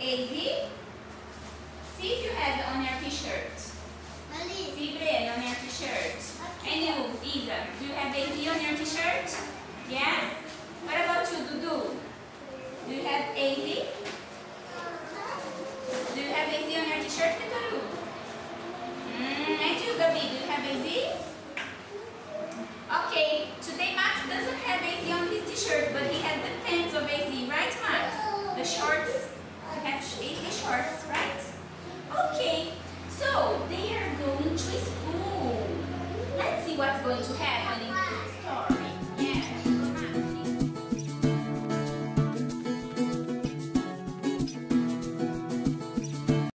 AZ? See if you have it on your t-shirt. See Brian on your t-shirt. And you, Isa, do you have AZ on your t-shirt? Yes? What about you, Dudu? Do you have AZ? Do you have AZ on your t-shirt, Dudu? And you, Gabi, do you have AZ?